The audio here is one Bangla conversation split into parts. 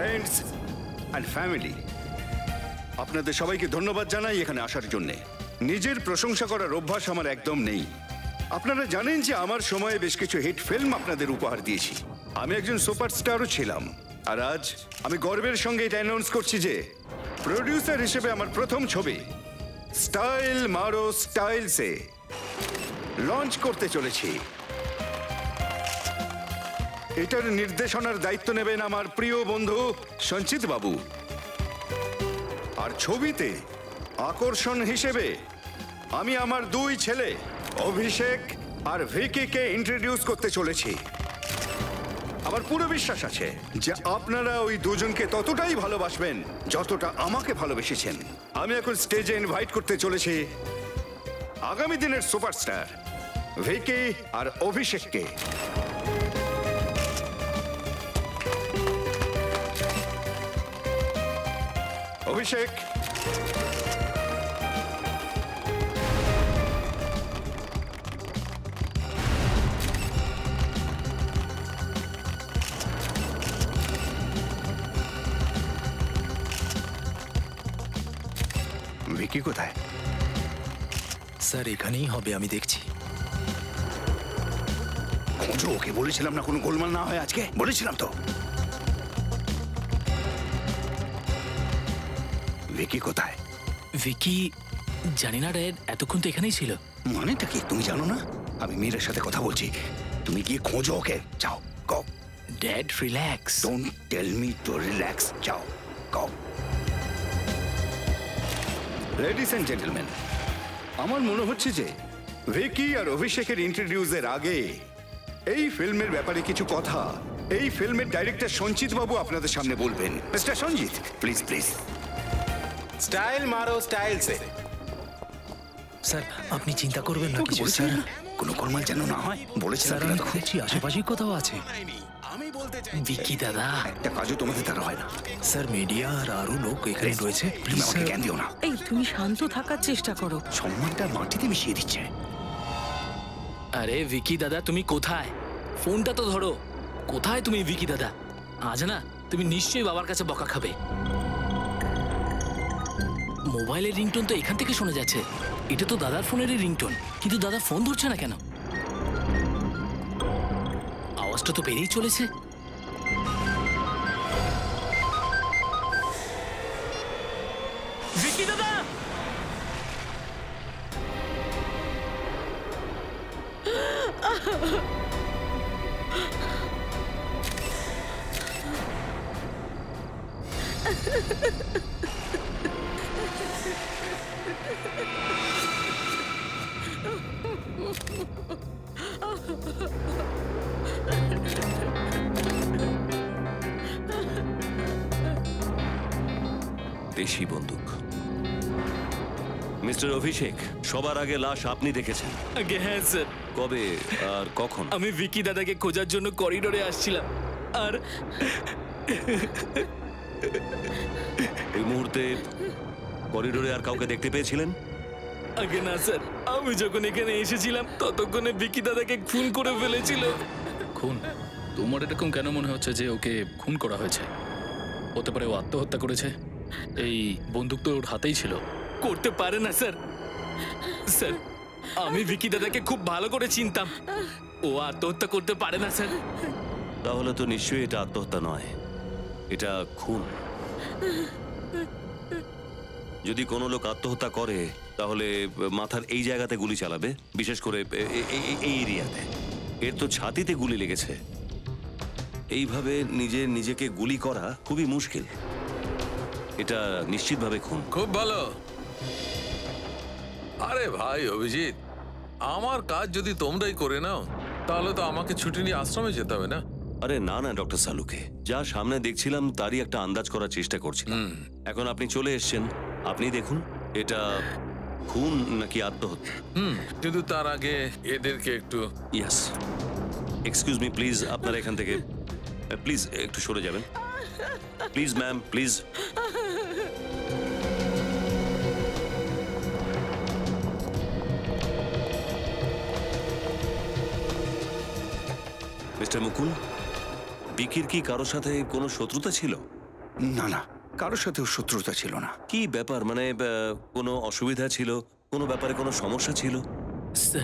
ফ্রেন্ডস অ্যান্ড ফ্যামিলি, আপনাদের সবাইকে ধন্যবাদ জানাই এখানে আসার জন্যে। নিজের প্রশংসা করার অভ্যাস আমার একদম নেই। আপনারা জানেন যে আমার সময়ে বেশ কিছু হিট ফিল্ম আপনাদের উপহার দিয়েছি। আমি একজন সুপারস্টারও ছিলাম। আর আজ আমি গর্বের সঙ্গে এটা অ্যানাউন্স করছি যে প্রোডিউসার হিসেবে আমার প্রথম ছবি স্টাইল মারো স্টাইলসে লঞ্চ করতে চলেছি। এটার নির্দেশনার দায়িত্ব নেবেন আমার প্রিয় বন্ধু সঞ্চিত বাবু। আর ছবিতে আকর্ষণ হিসেবে আমি আমার দুই ছেলে অভিষেক আর ভিকিকে ইন্ট্রোডিউস করতে চলেছি। আমার পুরো বিশ্বাস আছে যে আপনারা ওই দুজনকে ততটাই ভালোবাসবেন যতটা আমাকে ভালোবেসেছেন। আমি এখন স্টেজে ইনভাইট করতে চলেছি আগামী দিনের সুপারস্টার ভিকি আর অভিষেককে। অভিষেক, ভিকি কোথায়? স্যার এখানেই হবে, আমি দেখছি। খোঁজো ওকে, বলেছিলাম না কোনো গোলমাল না হয় আজকে, বলেছিলাম তো। ভিকি কোথায়? ভিকি জানি না ড্যাড, এতক্ষণ তো এখানেই ছিল। মানেটা কি তুমি জানো না? আমি মেয়ের সাথে কথা বলছি, তুমি গিয়ে খোঁজো ওকে। যাও, go. Dad relax. Don't tell me to relax. যাও, গো। লেডিস এন্ড জেন্টলম্যান, আমার মনে হচ্ছে যে ভিকি আর অভিষেকের ইন্ট্রোডিউসের আগে এই ফিল্মের ব্যাপারে কিছু কথা এই ফিল্মের ডাইরেক্টর সঞ্চিত বাবু আপনাদের সামনে বলবেন। Mister Sanjit, please please. Style মারো স্টাইল সে। স্যার আপনি চিন্তা করবেন না কিছু, স্যার কোনো গোলমাল যেন না হয়, বলেছিলাম। স্যার আমি খুঁজছি, আশেপাশেই কোথাও আছে। ভিকি দাদা, একটা কাজও তোমাদের দ্বারা হয় না। স্যার মিডিয়া আর আরো লোক এখানে রয়েছে, প্লিজ আমাকে জ্ঞান দিও না। এই তুমি শান্ত থাকার চেষ্টা করো। সম্মানটা মাটিতে মিশিয়ে দিচ্ছে। আরে ভিকি দাদা তুমি কোথায়? ফোনটা তো ধরো। কোথায় তুমি ভিকি দাদা? আজ না তুমি নিশ্চয়ই বাবার কাছে বকা খাবে। মোবাইলের রিংটোন তো এখান থেকে শোনা যাচ্ছে। এটা তো দাদার ফোনেরই রিংটোন, কিন্তু দাদা ফোন ধরছে না কেন? আওয়াজটা তো বেরিয়েই চলেছে। ভিকি দাদা! দেশি বন্দুক। মিস্টার অভিষেক, সবার আগে লাশ আপনি দেখেছেন? আগে হ্যাঁ স্যার। কবে আর কখন? আমি ভিকি দাদাকে খোঁজার জন্য করিডোরে আসছিলাম, আর ওই মুহূর্তে করিডোরে আর কাউকে দেখতে পেয়েছিলেন? আগে না স্যার, আমি যখন এখানে এসেছিলাম ততক্ষণে ভিকি দাদাকে খুন করে ফেলেছিল। খুন? তোমার এরকম কেন মনে হচ্ছে যে ওকে খুন করা হয়েছে? হতে পারে ও আত্মহত্যা করেছে। এই বন্দুক তো ওর হাতেই ছিল। করতে পারে না স্যার। স্যার আমি ভিকি দাদাকে খুব ভালো করে চিনতাম। ও আত্মহত্যা করতে পারে না স্যার। তাহলে তো নিশ্চয়ই এটা আত্মহত্যা নয়, এটা খুন। যদি কোনো লোক আত্মহত্যা করে তাহলে মাথার এই জায়গাতে গুলি চালাবে, বিশেষ করে এই এরিয়াতে। এর তো ছাতিতে গুলি লেগেছে। এইভাবে নিজেকে গুলি করা খুবই মুশকিল। এটা নিশ্চিতভাবে খুন। খুব ভালো। আরে ভাই অভিজিৎ, আমার কাজ যদি তোমরাই করে নাও তাহলে তো আমাকে ছুটি নিয়ে আশ্রমে যেতে হবে না? আরে না না ডক্টর সালুকে, যা সামনে দেখছিলাম তারই একটা আন্দাজ করার চেষ্টা করছিলাম। এখন আপনি চলে এসেছেন, আপনি দেখুন এটা খুন নাকি আত্মহত্যা। কিন্তু তার আগে এদেরকে একটু। ইয়েস, এক্সকিউজ মি প্লিজ, আপনারা এখান থেকে প্লিজ একটু সরে যাবেন। Please ma'am, please. Mister Mukul, ভিকির কি কারোর সাথে কোনো শত্রুতা ছিল? না না, কারোর সাথেও শত্রুতা ছিল না। কি ব্যাপার, মানে কোনো অসুবিধা ছিল, কোনো ব্যাপারে কোনো সমস্যা ছিল? স্যার,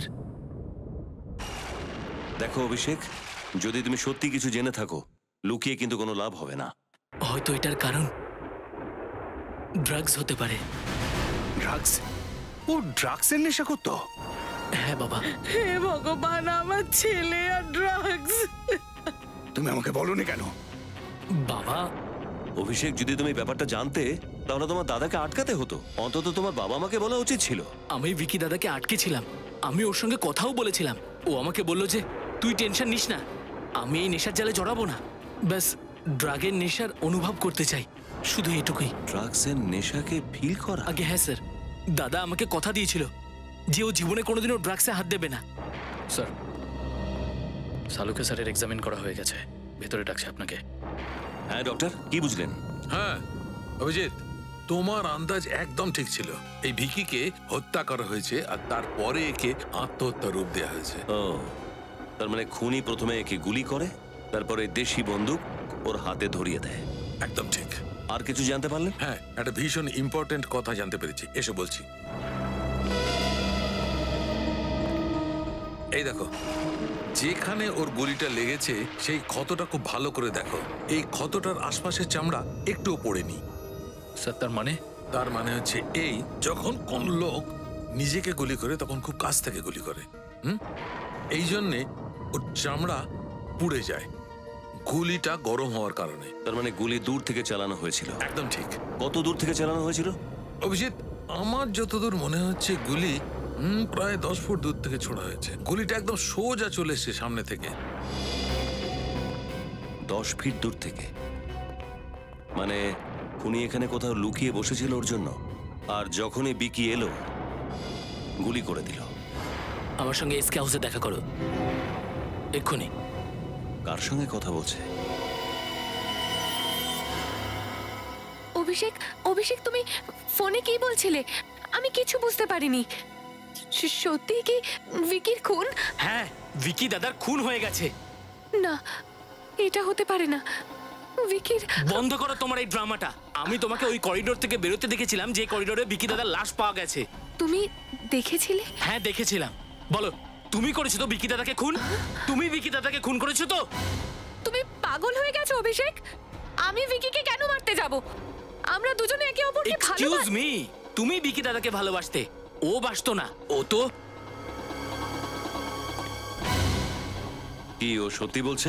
দেখো অভিষেক, যদি তুমি সত্যি কিছু জেনে থাকো, লুকিয়ে কিন্তু কোনো লাভ হবে না। হয়তো এটার কারণ ড্রাগস হতে পারে। ড্রাগস? ও ড্রাগসের নেশা করতো? হ্যাঁ বাবা। হে ভগবান, আমার ছেলে আর ড্রাগস! তুমি আমাকে বলনি কেন? বাবা, অভিষেক, যদি তুমি ব্যাপারটা জানতে তাহলে তোমার দাদাকে আটকাতে হতো। অন্তত তোমার বাবা মাকে বলা উচিত ছিল। আমি ভিকি দাদাকে আটকেছিলাম, আমি ওর সঙ্গে কথাও বলেছিলাম। ও আমাকে বলল যে তুই টেনশন নিস না, আমি এই নেশার জালে জড়াবো না। ব্যাস ড্রাগের নেশার অনুভব করতে চাই, শুধু এটুকুই। ড্রাগসের নেশাকে ফিল করা? আগে হ্যাঁ স্যার, দাদা আমাকে কথা দিয়েছিল যে ও জীবনে কোনোদিনও ড্রাগসে হাত দেবে না। স্যার, সালুকে স্যারের এক্সামিন করা হয়ে গেছে, ভেতরে ডাকছে আপনাকে। হ্যাঁ ডক্টর, কি বুঝলেন? হ্যাঁ অভিজিৎ, তোমার আন্দাজ একদম ঠিক ছিল। এই ভিকিকে হত্যা করা হয়েছে আর তারপরে একে আত্মহত্যা রূপ দেওয়া হয়েছে। ও, তার মানে খুনি প্রথমে একে গুলি করে, তারপরে দেশি বন্দুক ওর হাতে ধরিয়ে দেয়। একদম ঠিক। আর কিছু জানতে পারলেন? হ্যাঁ, একটা ভীষণ ইম্পর্টেন্ট কথা জানতে পেরেছি, এসে বলছি। এই দেখো, যেখানে ওর গুলিটা লেগেছে সেই ক্ষতটা খুব ভালো করে দেখো। এই ক্ষতটার আশপাশের চামড়া একটুও পড়েনি। স্যার, তার মানে? তার মানে হচ্ছে এই, যখন কোন লোক নিজেকে গুলি করে তখন খুব কাছ থেকে গুলি করে। এই জন্যে ওর চামড়া পুড়ে যায়, গুলিটা গরম হওয়ার কারণে। তার মানে গুলি দূর থেকে চালানো হয়েছিল? একদম ঠিক। কত দূর থেকে চালানো হয়েছিল? অভিজিৎ, আমার যতদূর মনে হচ্ছে গুলি প্রায় 10 ফুট দূর থেকে ছোড়া হয়েছে। গুলিটা একদম সোজা চলে এসেছে সামনে থেকে। 10 ফিট দূর থেকে? মানে খুনি এখানে কোথাও লুকিয়ে বসেছিল ওর জন্য, আর যখনই বিকি এলো গুলি করে দিল। আমার সঙ্গে এসকে হাউসে দেখা করো এক্ষুনি। কার সঙ্গে কথা বলছে? অভিষেক, অভিষেক, তুমি ফোনে কি বলছিলে? আমি কিছু বুঝতে পারিনি। সত্যি কি ভিকির খুন? হ্যাঁ, ভিকি দাদার খুন হয়ে গেছে। না, এটা হতে পারে না। ভিকির... বন্ধ করো তোমার এই ড্রামাটা। আমি তোমাকে ওই করিডোর থেকে বেরোতে দেখেছিলাম, যে করিডোরে ভিকি দাদার লাশ পাওয়া গেছে। তুমি দেখেছিলে? হ্যাঁ দেখেছিলাম। বলো, তুমি করেছো তো ভিকি দাদাকে খুন? তুমি ভিকি দাদাকে খুন করেছো তো? তুমি পাগল হয়ে গেছো অভিষেক। আমি ভিকিকে কেন মারতে যাব? আমরা দুজনে একে অপরকে এক্সকিউজ ভালোবাসি। মি, তুমি ভিকি দাদাকে ভালোবাসতে, ও বাসতো না। ও তো... কি ও সত্যি বলছে?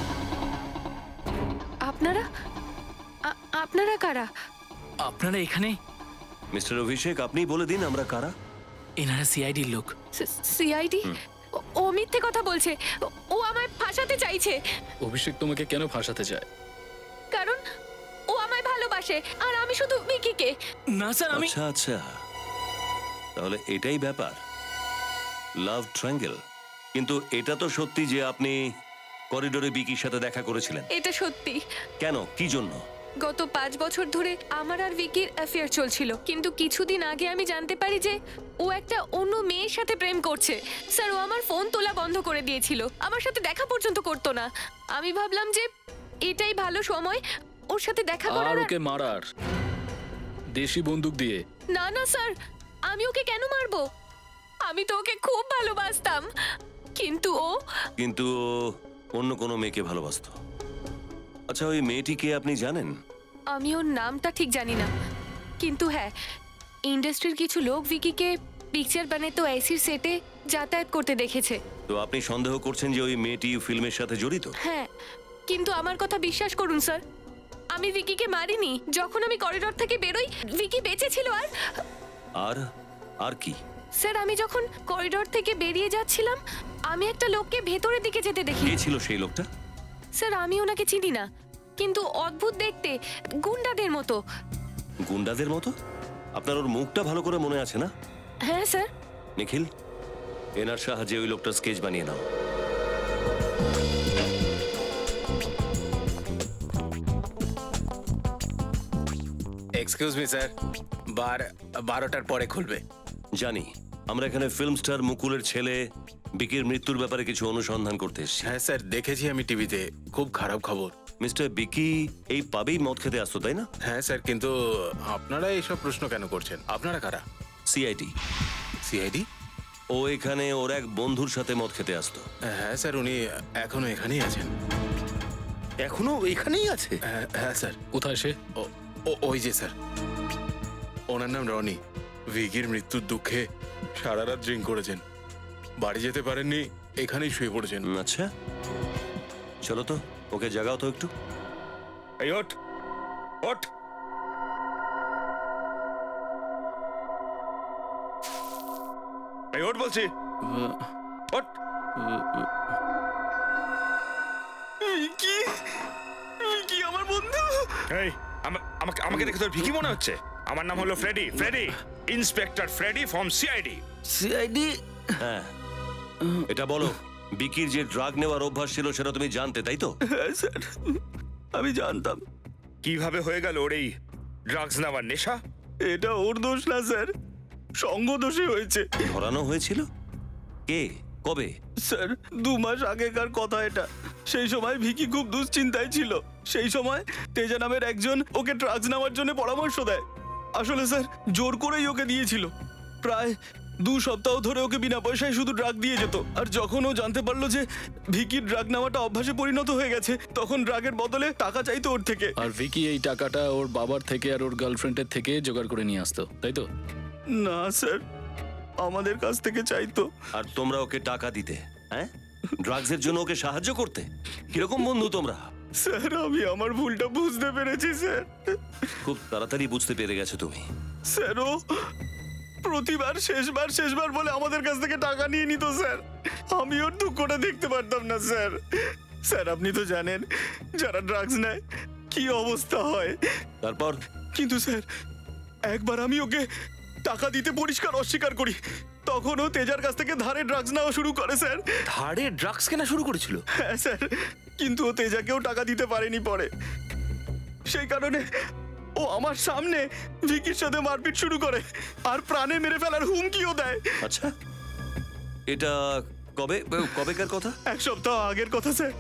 আপনারা আপনারা কারা? আপনারা এখানে? মিস্টার অভিষেক, আপনিই বলে দিন আমরা কারা। এনারা সিআইডির লোক। সিআইডি? ও মিথ্যে কথা বলছে। ও আমায় ফাঁসাতে চাইছে। অভিষেক তোমাকে কেন ফাঁসাতে চায়? কারণ ও আমায় ভালোবাসে আর আমি শুধু ভিকিকে। না স্যার, আমি... আচ্ছা আচ্ছা, তাহলে এটাই ব্যাপার, লাভ ট্রায়াঙ্গেল। কিন্তু এটা তো সত্যি যে আপনি করিডোরে বিকির সাথে দেখা করেছিলেন। এটা সত্যি। কেন, কি জন্য? গত 5 বছর ধরে আমার আর ভিকির অ্যাফেয়ার চলছিল, কিন্তু কিছুদিন আগে আমি জানতে পারি যে ও একটা অন্য মেয়ের সাথে প্রেম করছে। স্যার, ও আমার ফোন তোলা বন্ধ করে দিয়েছিল, আমার সাথে দেখা পর্যন্ত করতো না। আমি ভাবলাম যে এটাই ভালো সময় ওর সাথে দেখা আর করার। ওকে মারার, দেশি বন্দুক দিয়ে? না না স্যার, আমি ওকে কেন মারবো? আমি তো ওকে খুব ভালোবাসতাম, কিন্তু ও... কিন্তু অন্য কোনো মেয়েকে ভালোবাসতো। আচ্ছা, ওই মেয়েটিকে আপনি জানেন? আমি ওর নামটা ঠিক জানি না, কিন্তু হ্যাঁ, ইন্ডাস্ট্রির কিছু লোক ভিকিকে পিকচার বানাতে এসির সেটে যাতায়াত করতে দেখেছে। তো আপনি সন্দেহ করছেন যে ওই মেয়েটি ফিল্মের সাথে জড়িত? হ্যাঁ, কিন্তু আমার কথা বিশ্বাস করুন স্যার, আমি ভিকিকে মারিনি। যখন আমি করিডোর থেকে বেরোই, ভিকি বেঁচে ছিল। আর আর কি? স্যার, আমি যখন করিডোর থেকে বেরিয়ে যাচ্ছিলাম, আমি একটা লোককে ভেতরের দিকে যেতে দেখি। কে ছিল সেই লোকটা? স্যার, আমি ওনাকে চিনি না, কিন্তু অদ্ভুত দেখতে, গুন্ডাদের মতো। গুন্ডাদের মতো? আপনার ওর মুখটা ভালো করে মনে আছে না? হ্যাঁ স্যার। নিখিল, এনার সাহায্যে ওই লোকটার স্কেচ বানিয়ে নাও। এক্সকিউজ মি স্যার, 12টার পরে খুলবে। জানি, আমরা এখানে ফিল্ম স্টার মুকুলের ছেলে বিকির মৃত্যুর ব্যাপারে কিছু অনুসন্ধান করতে এসেছি। হ্যাঁ স্যার, দেখেছি আমি টিভিতে, খুব খারাপ খবর। মিস্টার বিকি এই পাবেই মদ খেতে আসতো, তাই না? হ্যাঁ স্যার, কিন্তু আপনারা এইসব প্রশ্ন কেন করছেন? আপনারা কারা? সিআইডি। সিআইডি? ও এখানে ওর এক বন্ধুর সাথে মদ খেতে আসতো। হ্যাঁ স্যার, উনি এখনো এখানেই আছেন। এখনো এখানেই আছে? হ্যাঁ স্যার। কোথায় সে? ওই যে স্যার, ওনার নাম রনি। ভিকির মৃত্যুর দুঃখে সারা রাত ড্রিঙ্ক করেছেন, বাড়ি যেতে পারেননি, এখানেই শুয়ে পড়েছেন। আচ্ছা, চলো তো ওকে জাগাও তো একটু। এই ওঠ, ওঠ। এই ওঠ বলছি, ওঠ। কি কি আমার বন্ধু? এই আমাকে দেখে তোর ভিকি মনে হচ্ছে? আমার নাম হলো Freddy, Freddy, inspector Freddy from CID. CID? হ্যাঁ, এটা বলো, বিকির যে ড্রাগ নেওয়ার অভ্যাস ছিল সেটা তুমি জানতে, তাই তো? হ্যাঁ স্যার, আমি জানতাম। কিভাবে হয়ে গেল ওর এই ড্রাগস নেওয়ার নেশা? এটা ওর দোষ না স্যার, সঙ্গ দোষে হয়েছে। ধরানো হয়েছিল? কে, কবে? স্যার 2 মাস আগেকার কথা এটা। সেই সময় ভিকি খুব দুশ্চিন্তায় ছিল। সেই সময় তেজা নামের একজন ওকে ড্রাগস নেওয়ার জন্য পরামর্শ দেয়। আসলে স্যার জোর করেই ওকে দিয়েছিল। প্রায় 2 সপ্তাহ ধরে ওকে বিনা পয়সায় শুধু ড্রাগ দিয়ে যেত। আর যখন ও জানতে পারলো যে ভিকির ড্রাগ নেওয়াটা অভ্যাসে পরিণত হয়ে গেছে, তখন ড্রাগের বদলে টাকা চাইতো ওর থেকে। আর ভিকি এই টাকাটা ওর বাবার থেকে আর ওর গার্লফ্রেন্ডের থেকে জোগাড় করে নিয়ে আসতো, তাই তো? না স্যার, আমাদের কাছ থেকে চাইতো। আর তোমরা ওকে টাকা দিতে? হ্যাঁ, ড্রাগসের জন্য ওকে সাহায্য করতে? কিরকম বন্ধু তোমরা? স্যার আমি আমার ভুলটা বুঝতে পেরেছি স্যার। খুব তাড়াতাড়ি বুঝতে পেরে গেছো তুমি। স্যার ও প্রতিবার শেষবার বলে আমাদের কাছ থেকে টাকা নিয়ে নিত স্যার। আমি ওর দুঃখটা দেখতে পারতাম না স্যার। স্যার আপনি তো জানেন যারা ড্রাগস নেয় কি অবস্থা হয়। তারপর? কিন্তু স্যার একবার আমি ওকে টাকা দিতে পরিষ্কার অস্বীকার করি, তখন ও তেজার কাছ থেকে ধারে ড্রাগস নেওয়া শুরু করে স্যার। ধারে ড্রাগস কেনা শুরু করেছিল? হ্যাঁ স্যার, কিন্তু ও তেজাকেও টাকা দিতে পারেনি পরে। সেই কারণে ও আমার সামনে ভিকির সাথে মারপিট শুরু করে আর প্রাণে মেরে ফেলার হুমকিও দেয়। আচ্ছা, এটা কবেকার কথা? 1 সপ্তাহ আগের কথা স্যার।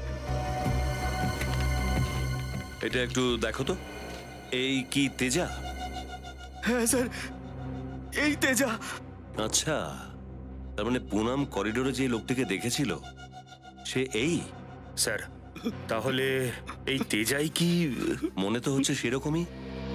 এটা একটু দেখো তো। এই কি তেজা? হ্যাঁ স্যার, এই তেজা। আচ্ছা, তার মানে পুনাম করিডোরে যে লোকটিকে দেখেছিল সে এই? স্যার তাহলে এই তেজাই কি? মনে তো হচ্ছে সেরকমই।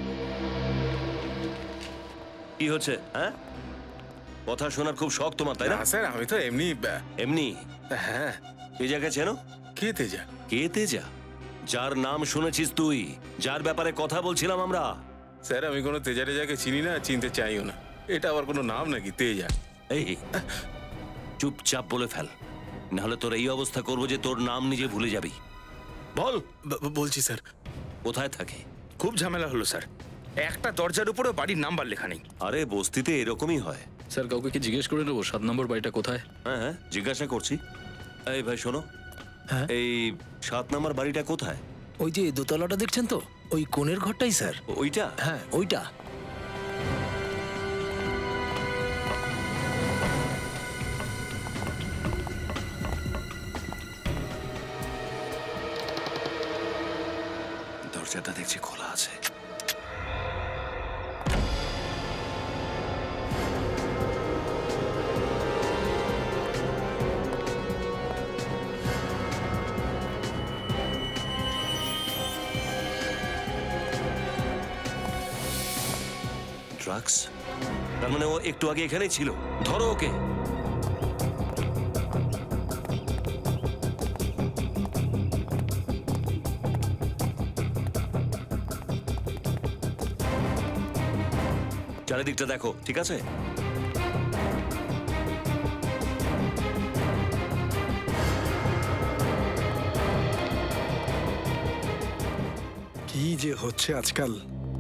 কি হচ্ছে? হ্যাঁ, কথা শোনার খুব শখ তোমার, তাই না? না স্যার, আমি তো এমনি। এমনি? হ্যাঁ। তেজাকে চেনো? কে তেজা? কে তেজা? যার নাম শুনেছিস তুই, যার ব্যাপারে কথা বলছিলাম আমরা। স্যার আমি কোনো তেজা টেজাকে চিনি না, চিনতে চাইও না। এটা আবার কোনো নাম নাকি তেজা? এই চুপচাপ বলে ফেল, নাহলে তোর এই অবস্থা করবো যে তোর নাম নিজে ভুলে যাবি। বল। বলছি স্যার। কোথায় থাকে? খুব ঝামেলা হলো স্যার, একটা দরজার উপরে বাড়ির নাম্বার লেখা নেই। আরে বস্তিতে এরকমই হয়। স্যার কাউকে কি জিজ্ঞেস করে নেবো 7 নম্বর বাড়িটা কোথায়? হ্যাঁ হ্যাঁ, জিজ্ঞাসা করছি। এই ভাই শোনো, এই 7 নম্বর বাড়িটা কোথায়? ওই যে দোতলাটা দেখছেন তো, ওই কোণের ঘরটাই স্যার। ওইটা? হ্যাঁ ওইটা। দরজাটা দেখছি খোলা আছে। ড্রাগস? তার মানে ও একটু আগে এখানেই ছিল। ধরো ওকে। চারিদিকটা দেখো, ঠিক আছে? কি যে হচ্ছে আজকাল।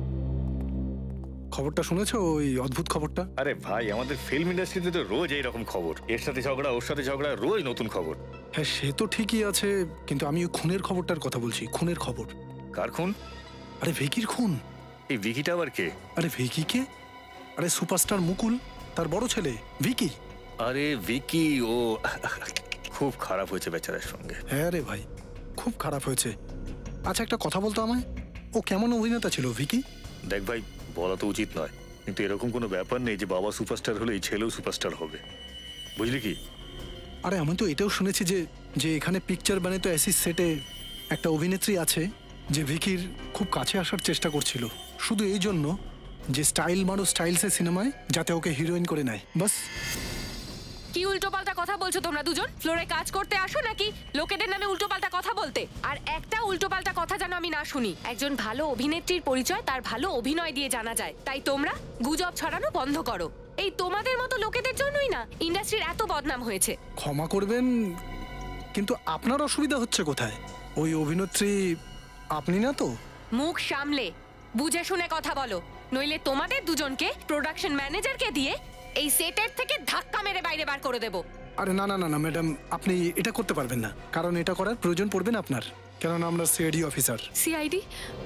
খবরটা শুনেছো, ওই অদ্ভুত খবরটা? আরে ভাই, আমাদের ফিল্ম ইন্ডাস্ট্রিতে তো রোজ এইরকম খবর, এর সাথে ঝগড়া ওর সাথে ঝগড়া, রোজ নতুন খবর। হ্যাঁ সে তো ঠিকই আছে, কিন্তু আমি ওই খুনের খবরটার কথা বলছি। খুনের খবর। কার খুন? আরে ভিকির খুন। এই ভিকিটা আবার কে? আরে ভিকি কে? আরে সুপারস্টার মুকুল, তার বড় ছেলে ভিকি। আরে ভিকি, ও খুব খারাপ হয়েছে বেচারার সঙ্গে। হ্যাঁ রে ভাই, খুব খারাপ হয়েছে। আচ্ছা একটা কথা বলতো আমায়, ও কেমন অভিনেতা ছিল ভিকি? দেখ ভাই, বলা তো উচিত নয়, কিন্তু এরকম কোনো ব্যাপার নেই যে বাবা সুপারস্টার হলে এই ছেলেও সুপারস্টার হবে, বুঝলি কি? আরে আমি তো এটাও শুনেছি যে যে এখানে পিকচার বানাতো অ্যাসিস সেটে একটা অভিনেত্রী আছে যে ভিকির খুব কাছে আসার চেষ্টা করছিল, শুধু এই জন্য যে স্টাইল মারো স্টাইলসের সিনেমায় যাতে ওকে হিরোইন করে নেয়, বাস। কি উল্টোপাল্টা কথা বলছো তোমরা দুজন? ফ্লোরে কাজ করতে আসো নাকি লোকেদের নামে উল্টোপাল্টা কথা বলতে? আর একটা উল্টোপাল্টা কথা যেন আমি না শুনি। একজন ভালো অভিনেত্রীর পরিচয় তার ভালো অভিনয় দিয়ে জানা যায়, তাই তোমরা গুজব ছড়ানো বন্ধ করো। এই তোমাদের মতো লোকেদের জন্যই না ইন্ডাস্ট্রির এত বদনাম হয়েছে। ক্ষমা করবেন, কিন্তু আপনার অসুবিধা হচ্ছে কোথায়? ওই অভিনেত্রী আপনি না তো? মুখ সামলে বুঝে শুনে কথা বলো, নইলে তোমাদের দুজনকে প্রোডাকশন ম্যানেজারকে দিয়ে এই সেটের থেকে ধাক্কা মেরে বাইরে বার করে দেব। আরে না না না না ম্যাডাম, আপনি এটা করতে পারবেন না, কারণ এটা করার প্রয়োজন পড়বে না আপনার, কেননা আমরা সিআইডি অফিসার। সিআইডি?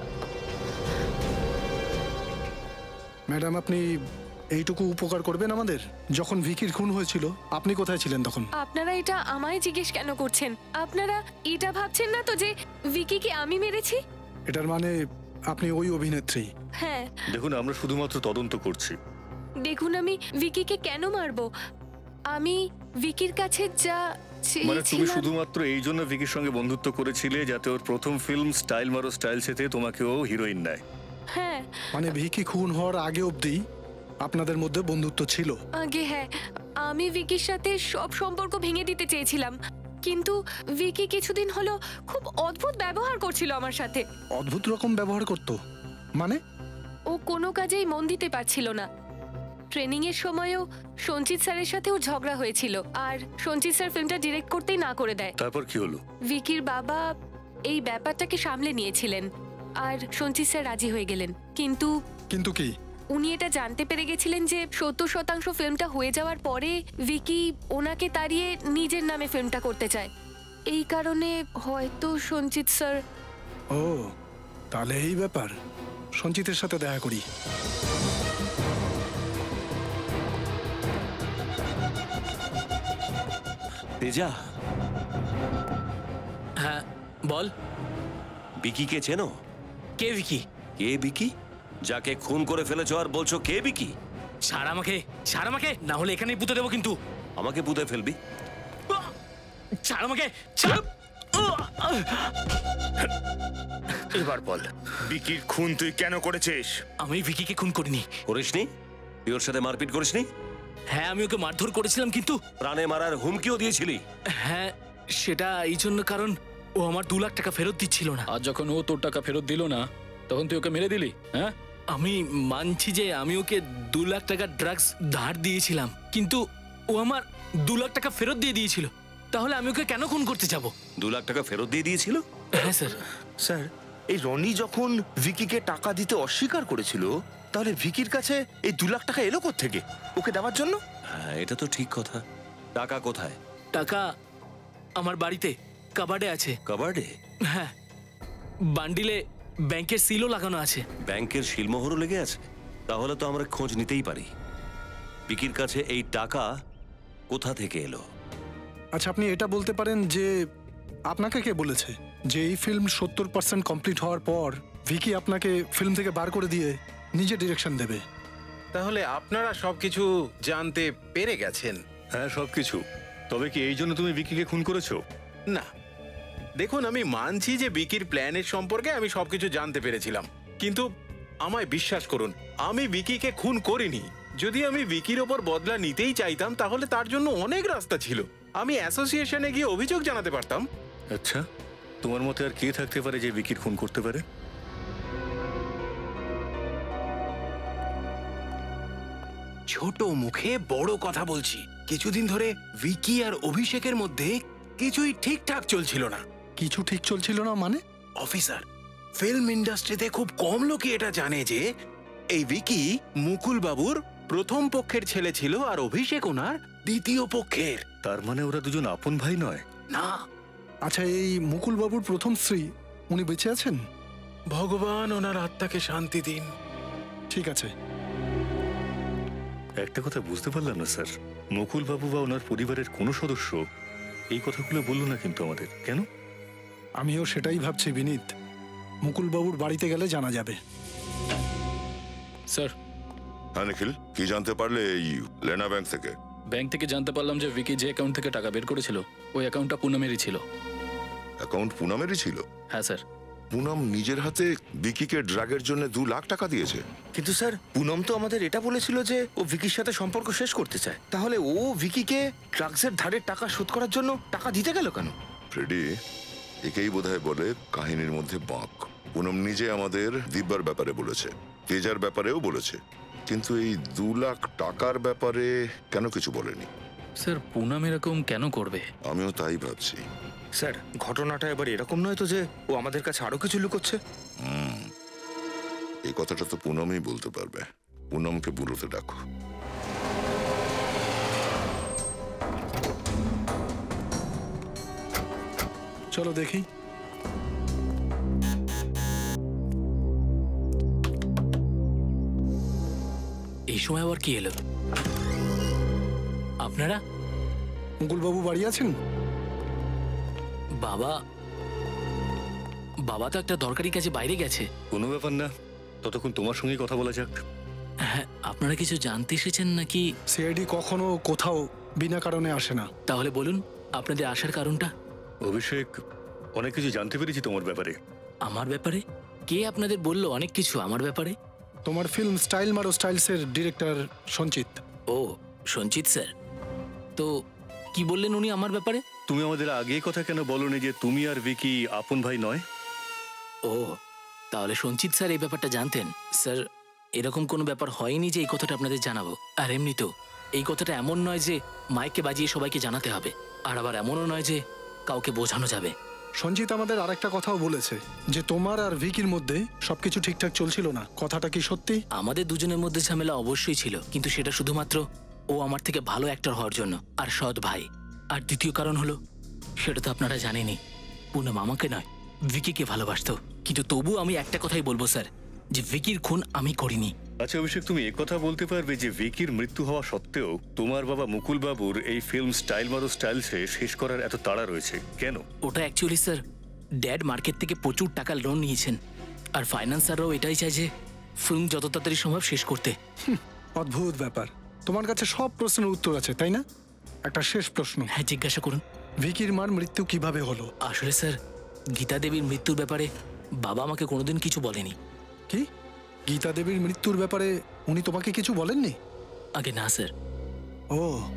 ম্যাডাম আপনি এইটুকু উপকার করবেন আমাদের? যখন ভিকির খুন হয়েছিল আপনি কোথায় ছিলেন তখন? আপনারা এটা আমায় জিজ্ঞেস কেন করছেন? আপনারা এটা ভাবছেন না তো যে ভিকিকে আমি মেরেছি? এটার মানে আপনি ওই অভিনেত্রী? হ্যাঁ। দেখুন, আমরা শুধুমাত্র তদন্ত করছি। দেখুন, আমি ভিকিকে কেন মারবো? আমি ভিকির কাছে যা মানে তুমি চেয়েছিলাম। শুধুমাত্র এই জন্য ভিকির সঙ্গে বন্ধুত্ব করেছিলে যাতে ওর প্রথম ফিল্ম স্টাইল মারো স্টাইল সেতে তোমাকে ও হিরোইন নেয়? হ্যাঁ। মানে ভিকি খুন হওয়ার আগে অবধি আপনাদের মধ্যে বন্ধুত্ব ছিল? আগে হ্যাঁ, আমি ভিকির সাথে সব সম্পর্ক ভেঙে দিতে চেয়েছিলাম, কিন্তু ভিকি কিছুদিন হলো খুব অদ্ভুত ব্যবহার করছিল আমার সাথে। অদ্ভুত রকম ব্যবহার করতো মানে? ও কোনো কাজেই মন দিতে পারছিল না। ট্রেনিং এর সময়ও সঞ্চিত স্যারের সাথে ওর ঝগড়া হয়েছিল, আর সঞ্চিত স্যার ফিল্মটা ডিরেক্ট করতেই না করে দেয়। তারপর কি হলো? ভিকির বাবা এই ব্যাপারটাকে সামলে নিয়েছিলেন, আর সঞ্চিত স্যার রাজি হয়ে গেলেন। কিন্তু কিন্তু কি? উনি এটা জানতে পেরে গেছিলেন যে 70% ফিল্মটা হয়ে যাওয়ার পরে ভিকি ওনাকে তাড়িয়ে নিজের নামে ফিল্মটা করতে চায়। এই কারণে হয়তো সঞ্চিত স্যার। ও তাহলে এই ব্যাপার, সঞ্চিতের সাথে দেখা করি। তেজা। হ্যাঁ বল। বিকিকে চেনো? কে ভিকি? কে বিকি? যাকে খুন করে ফেলেছো আর বলছো কে বিকি? ছাড় আমাকে, ছাড় আমাকে, না হলে এখানেই পুঁতে দেবো। কিন্তু আমাকে পুঁতে ফেলবি? ছাড় আমাকে, ছাড়। এবার বল, বিকির খুন তুই কেন করেছিস? আমি ভিকিকে খুন করিনি। করিসনি? তুই ওর সাথে মারপিট করিসনি? হ্যাঁ আমি ওকে মারধর করেছিলাম, কিন্তু প্রাণে মারার হুমকিও দিয়েছিলি? হ্যাঁ সেটা এই জন্য কারণ ও আমার 2 লাখ টাকা ফেরত দিচ্ছিল না। আর যখন ও তোর টাকা ফেরত দিল না তখন তুই ওকে মেরে দিলি? হ্যাঁ আমি মানছি যে আমি ওকে 2 লাখ টাকা ড্রাগস ধার দিয়েছিলাম, কিন্তু ও আমার 2 লাখ টাকা ফেরত দিয়ে দিয়েছিল। তাহলে আমি ওকে কেন খুন করতে যাব? 2 লাখ টাকা ফেরত দিয়ে দিয়েছিল? হ্যাঁ স্যার। স্যার, এই রনি যখন ভিকিকে টাকা দিতে অস্বীকার করেছিল, তাহলে ভিকির কাছে এই 2 লাখ টাকা এলো কোত্থেকে ওকে দেওয়ার জন্য? হ্যাঁ এটা তো ঠিক কথা। টাকা কোথায়? টাকা আমার বাড়িতে কাবার্ডে আছে। কাবার্ডে? হ্যাঁ, বান্ডিলে ব্যাংকের সিলও লাগানো আছে। ব্যাংকের সিলমোহরও লেগে আছে? তাহলে তো আমরা খোঁজ নিতেই পারি বিকির কাছে এই টাকা কোথা থেকে এলো। আচ্ছা আপনি এটা বলতে পারেন যে আপনাকে কে বলেছে যে এই ফিল্ম 70% কমপ্লিট হওয়ার পর ভিকি আপনাকে ফিল্ম থেকে বার করে দিয়ে নিজে ডিরেকশন দেবে? তাহলে আপনারা সবকিছু জানতে পেরে গেছেন? হ্যাঁ সবকিছু। তবে কি এই জন্য তুমি ভিকিকে খুন করেছো? না, দেখুন আমি মানছি যে বিকির প্ল্যানের সম্পর্কে আমি সবকিছু জানতে পেরেছিলাম, কিন্তু আমায় বিশ্বাস করুন আমি বিকিকে খুন করিনি। যদি আমি বিকির ওপর বদলা নিতেই চাইতাম তাহলে তার জন্য অনেক রাস্তা ছিল। আমি অ্যাসোসিয়েশনে গিয়ে অভিযোগ জানাতে পারতাম। আচ্ছা, তোমার মতে আর কে থাকতে পারে যে বিকির খুন করতে পারে? ছোট মুখে বড় কথা বলছি। কিছুদিন ধরে ভিকি আর অভিষেকের মধ্যে কিছুই ঠিকঠাক চলছিল না। কিছু ঠিক চলছিল না মানে? অফিসার, ফিল্ম ইন্ডাস্ট্রিতে খুব কম লোকই এটা জানে যে এই ভিকি মুকুল বাবুর প্রথম পক্ষের ছেলে ছিল আর অভিষেক ওনার দ্বিতীয় পক্ষের। তার মানে ওরা দুজন আপন ভাই নয়? না। আচ্ছা এই মুকুল বাবুর প্রথম স্ত্রী উনি বেঁচে আছেন? ভগবান ওনার আত্মাকে শান্তি দিন। ঠিক আছে, একটা কথা বুঝতে পারলাম না স্যার, মুকুল বাবু বা ওনার পরিবারের কোনো সদস্য এই কথাগুলো বললো না কিন্তু আমাদের, কেন? আমিও সেটাই ভাবছি বিনীত। মুকুলবাবুর বাড়িতে গেলে জানা যাবে। স্যার, হ্যাঁ নিখিল, কি জানতে পারলে এই লেনা ব্যাংক থেকে? ব্যাংক থেকে জানতে পারলাম যে ভিকি যে অ্যাকাউন্ট থেকে টাকা বের করেছিল ওই অ্যাকাউন্টটা পুনমেরই ছিল। অ্যাকাউন্ট পুনমেরই ছিল? হ্যাঁ স্যার। পুনম নিজের হাতে ভিকিকে ড্রাগের জন্য 2 লাখ টাকা দিয়েছে। কিন্তু স্যার, পুনম তো আমাদের এটা বলেছিল যে ও ভিকির সাথে সম্পর্ক শেষ করতে চায়। তাহলে ও ভিকিকে ড্রাগসের ধারের টাকা শোধ করার জন্য টাকা দিতে গেল কেন? ফ্রেডি, একেই বোধহয় বলে কাহিনীর মধ্যে বাঁক। পুনম নিজে আমাদের দিব্যার ব্যাপারে বলেছে, তেজার ব্যাপারেও বলেছে, কিন্তু এই 2 লাখ টাকার ব্যাপারে কেন কিছু বলেনি? স্যার, পুনম এরকম কেন করবে? আমিও তাই ভাবছি। স্যার, ঘটনাটা এবার এরকম নয় তো যে ও আমাদের কাছে আরো কিছু লুকোচ্ছে? এই কথাটা তো পুনমই বলতে পারবে। পুনমকে বুড়োতে ডাকো। চলো দেখি। এই সময় আবার কি এলো? আপনারা? মুকুলবাবু বাড়ি আছেন? বাবা বাবা তো একটা দরকারি কাজে বাইরে গেছে। কোনো ব্যাপার না, ততক্ষণ তোমার সঙ্গেই কথা বলা যাক। হ্যাঁ, আপনারা কিছু জানতে এসেছেন নাকি? সিআইডি কখনো কোথাও বিনা কারণে আসে না। তাহলে বলুন আপনাদের আসার কারণটা। অভিষেক, অনেক কিছু জানতে পেরেছি তোমার ব্যাপারে। আমার ব্যাপারে? কে আপনাদের বললো অনেক কিছু আমার ব্যাপারে? তোমার ফিল্ম স্টাইল মারো স্টাইলসের ডিরেক্টর সঞ্চিত। ও, সঞ্চিত স্যার। তো কি বললেন উনি আমার ব্যাপারে? তুমি আমাদের আগে কথা কেন বলনি যে তুমি আর ভিকি আপন ভাই নয়? ও, তাহলে সঞ্চিত স্যার এই ব্যাপারটা জানতেন। স্যার, এরকম কোনো ব্যাপার হয়নি যে এই কথাটা আপনাদের জানাবো। আর এমনি তো এই কথাটা এমন নয় যে মাইকে বাজিয়ে সবাইকে জানাতে হবে, আর আবার এমনও নয় যে কাউকে বোঝানো যাবে। সঞ্জিত আমাদের আরেকটা কথাও বলেছে যে তোমার আর ভিকির মধ্যে সবকিছু ঠিকঠাক চলছিল না। কথাটা কি সত্যি? আমাদের দুজনের মধ্যে ঝামেলা অবশ্যই ছিল, কিন্তু সেটা শুধুমাত্র ও আমার থেকে ভালো অ্যাক্টর হওয়ার জন্য আর সৎ ভাই। আর দ্বিতীয় কারণ হলো, সেটা তো আপনারা জানেনই, পুনম আমাকে নয় ভিকিকে ভালোবাসতো। কিন্তু তবু আমি একটা কথাই বলবো স্যার, যে ভিকির খুন আমি করিনি। আচ্ছা অভিষেক, তুমি একথা বলতে পারবে যে ভিকির মৃত্যু হওয়া সত্ত্বেও তোমার বাবা মুকুল বাবুর এই ফিল্ম স্টাইল মারো স্টাইলসে শেষ করার এত তাড়া রয়েছে কেন? ওটা অ্যাকচুয়ালি স্যার, ড্যাড মার্কেট থেকে প্রচুর টাকা লোন নিয়েছেন, আর ফাইন্যান্সাররাও এটাই চায় যে ফিল্ম যত তাড়াতাড়ি সম্ভব শেষ করতে। অদ্ভুত ব্যাপার। তোমার কাছে সব প্রশ্নের উত্তর আছে তাই না? একটা শেষ প্রশ্ন। হ্যাঁ, জিজ্ঞাসা করুন। ভিকির মার মৃত্যু কিভাবে হলো? আসলে স্যার, গীতা দেবীর মৃত্যুর ব্যাপারে বাবা আমাকে কোনোদিন কিছু বলেনি। কি? গীতা দেবীর মৃত্যুর ব্যাপারে উনি তোমাকে কিছু বলেননি? আগে না স্যার। ও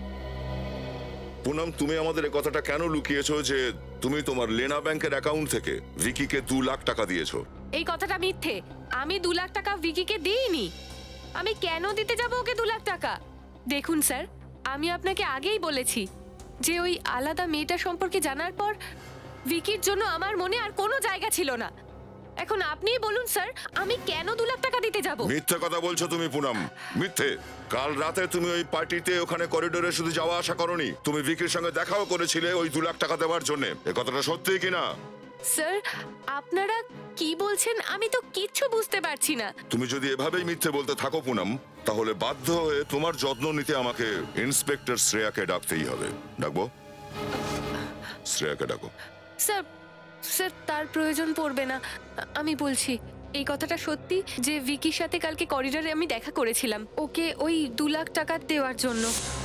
পুনম, তুমি আমাদের এই কথাটা কেন লুকিয়েছো যে তুমি তোমার লেনা ব্যাংকের অ্যাকাউন্ট থেকে ভিকিকে 2 লাখ টাকা দিয়েছো? এই কথাটা মিথ্যে। আমি 2 লাখ টাকা ভিকিকে দিইনি। আমি কেন দিতে যাব ওকে 2 লাখ টাকা? দেখুন স্যার, আমি আপনাকে আগেই বলেছি যে ওই আলাদা মেয়েটা সম্পর্কে জানার পর ভিকির জন্য আমার মনে আর কোনো জায়গা ছিল না। এখন আপনিই বলুন স্যার, আমি কেন 2 লাখ টাকা দিতে যাব? মিথ্যে কথা বলছো তুমি পুনম, মিথ্যে। কাল রাতে তুমি ওই পার্টিতে ওখানে করিডোরে শুধু যাওয়া আসা করনি, তুমি ভিকির সঙ্গে দেখাও করেছিলে ওই 2 লাখ টাকা দেওয়ার জন্য। এ কথাটা সত্যি কিনা? স্যার, আপনারা কি বলছেন আমি তো কিচ্ছু বুঝতে পারছি না। তুমি যদি এভাবেই মিথ্যে বলতে থাকো পুনম, তাহলে বাধ্য হয়ে তোমার যত্ন নিতে আমাকে ইন্সপেক্টর শ্রেয়াকে ডাকতেই হবে। ডাকবো? শ্রেয়াকে ডাকো। স্যার, স্যার তার প্রয়োজন পড়বে না। আমি বলছি এই কথাটা সত্যি যে ভিকির সাথে কালকে করিডোরে আমি দেখা করেছিলাম ওকে ওই 2 লাখ টাকা দেওয়ার জন্য।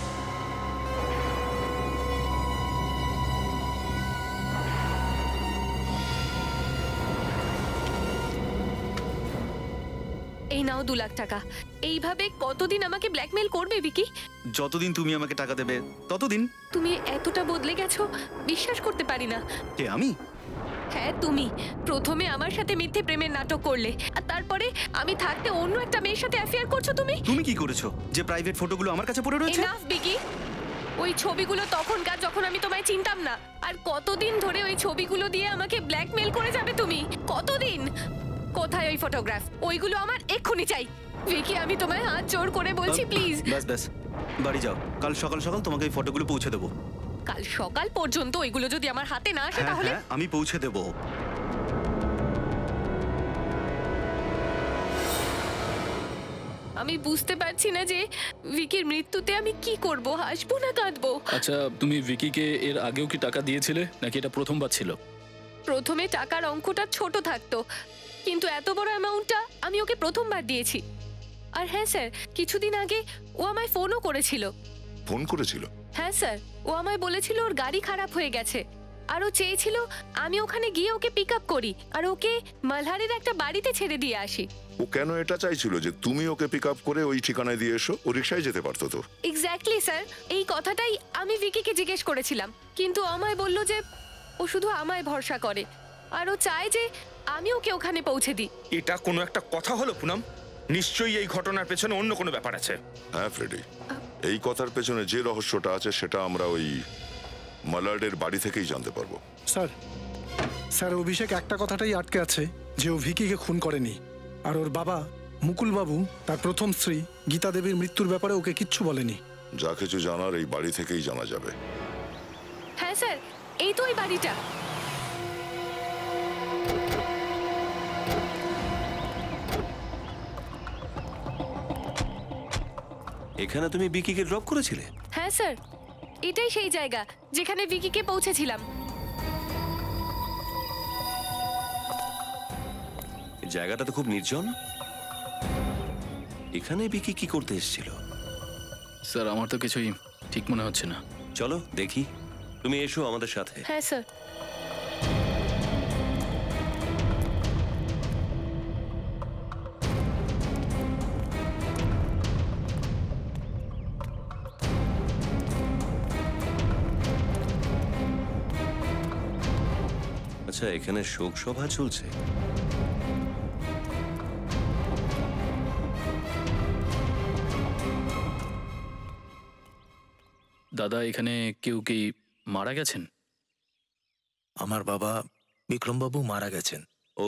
এই নাও 2 লাখ টাকা। এইভাবে কতদিন আমাকে ব্ল্যাকমেল করবে ভিকি? যতদিন তুমি আমাকে টাকা দেবে ততদিন। তুমি এতটা বদলে গেছো, বিশ্বাস করতে পারি না। কে, আমি? হ্যাঁ তুমি। প্রথমে আমার সাথে মিথ্যে প্রেমের নাটক করলে, আর তারপরে আমি থাকতে অন্য একটা মেয়ের সাথে অ্যাফেয়ার করছো তুমি। তুমি কি করেছো যে প্রাইভেট ফটোগুলো আমার কাছে পড়ে রয়েছে? এনাফ বিকি। ওই ছবিগুলো তখনকার, যখন আমি তোমায় চিনতাম না। আর কতদিন ধরে ওই ছবিগুলো দিয়ে আমাকে ব্ল্যাকমেল করে যাবে তুমি? কতদিন? কোথায় ওই ফটোগ্রাফ? ওইগুলো আমার এক্ষুনি চাই। ভিকি, আমি তোমায় হাত জোড় করে বলছি প্লিজ। ব্যাস ব্যাস, বাড়ি যাও। কাল সকাল সকাল তোমাকে এই ফটোগুলো পৌঁছে দেবো। কাল সকাল পর্যন্ত ওইগুলো যদি আমার হাতে না আসে তাহলে? হ্যাঁ, আমি পৌঁছে দেবো। আমি বুঝতে পারছি না যে ভিকির মৃত্যুতে আমি কি করব, হাসবো না কাঁদবো। আচ্ছা, তুমি ভিকিকে এর আগেও কি টাকা দিয়েছিলে নাকি এটা প্রথমবার ছিল? প্রথমে টাকার অঙ্কটা ছোট থাকতো, কিন্তু এত বড় অ্যামাউন্টটা আমি ওকে প্রথমবার দিয়েছি। আর হ্যাঁ স্যার, কিছুদিন আগে ও আমায় ফোনও করেছিল। ফোন করেছিল? হ্যাঁ স্যার, ও আমায় বলেছিল ওর গাড়ি খারাপ হয়ে গেছে, আর ও চেয়েছিল আমি ওখানে গিয়ে ওকে পিক আপ করি আর ওকে মালহারের একটা বাড়িতে ছেড়ে দিয়ে আসি। ও কেন এটা চাইছিল যে তুমি ওকে পিক আপ করে ওই ঠিকানায় দিয়ে এসো? ও রিকশায় যেতে পারতো তো। এক্স্যাক্টলি স্যার, এই কথাটাই আমি ভিকিকে জিজ্ঞেস করেছিলাম, কিন্তু আমায় বলল যে ও শুধু আমায় ভরসা করে আর ও চায় যে আমি ওকে ওখানে পৌঁছে দিই। এটা কোনো একটা কথা হলো পুনম? নিশ্চয়ই এই ঘটনার পেছনে অন্য কোনো ব্যাপার আছে। হ্যাঁ ফ্রেডি, এই কথার পেছনে যে রহস্যটা আছে সেটা আমরা ওই মালার্ডের বাড়ি থেকেই জানতে পারবো। স্যার স্যার অভিষেক একটা কথাটাই আটকে আছে যে ও ভিকিকে খুন করেনি, আর ওর বাবা মুকুলবাবু তার প্রথম স্ত্রী গীতা দেবীর মৃত্যুর ব্যাপারে ওকে কিচ্ছু বলেনি। যা কিছু জানার এই বাড়ি থেকেই জানা যাবে। হ্যাঁ স্যার, এই তো ওই বাড়িটা। এখানে তুমি বিকিকে ড্রপ করেছিলে? হ্যাঁ স্যার, এটাই সেই জায়গা যেখানে ভিকিকে পৌঁছেছিলাম। জায়গাটা তো খুব নির্জন। এখানে বিকি কি করতে এসেছিল? স্যার, আমার তো কিছুই ঠিক মনে হচ্ছে না। চলো দেখি, তুমি এসো আমাদের সাথে। হ্যাঁ স্যার। আচ্ছা, এখানে শোক সভা চলছে। দাদা, এখানে কেউ কি মারা গেছেন? আমার বাবা বিক্রমবাবু মারা গেছেন। ও,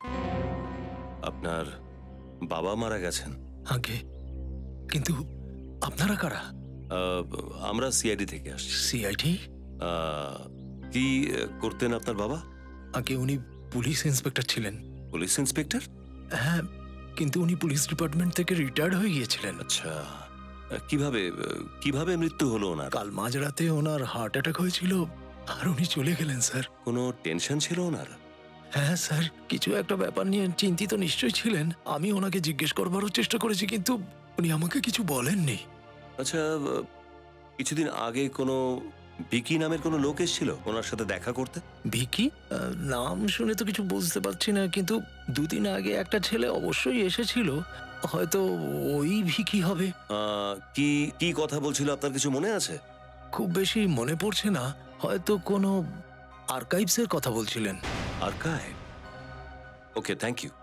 আপনার বাবা মারা গেছেন? আগে, কিন্তু আপনারা কারা? আমরা সিআইডি থেকে আসছি। সিআইডি? কি করতেন আপনার বাবা? আগে উনি পুলিশ ইন্সপেক্টর ছিলেন। Police inspector? হ্যাঁ, কিন্তু উনি পুলিশ ডিপার্টমেন্ট থেকে রিটায়ার্ড হয়ে গিয়েছিলেন। আচ্ছা, কিভাবে কিভাবে মৃত্যু হলো ওনার? কাল মাঝরাতে ওনার হার্ট অ্যাটাক হয়েছিল আর উনি চলে গেলেন স্যার। কোনো টেনশন ছিল ওনার? হ্যাঁ স্যার, কিছু একটা ব্যাপার নিয়ে চিন্তিত নিশ্চয়ই ছিলেন। আমি ওনাকে জিজ্ঞেস করবারও চেষ্টা করেছি, কিন্তু উনি আমাকে কিছু বলেননি। আচ্ছা, কিছুদিন আগে কোনো ভিকি নামের কোনো লোক এসেছিল ওনার সাথে দেখা করতে? ভিকি? নাম শুনে তো কিছু বুঝতে পারছি না, কিন্তু দুদিন আগে একটা ছেলে অবশ্যই এসেছিল, হয়তো ওই ভিকি হবে। কি কি কথা বলছিল আপনার কিছু মনে আছে? খুব বেশি মনে পড়ছে না, হয়তো কোনো আর্কাইভসের কথা বলছিলেন। Archive? Okay, thank you.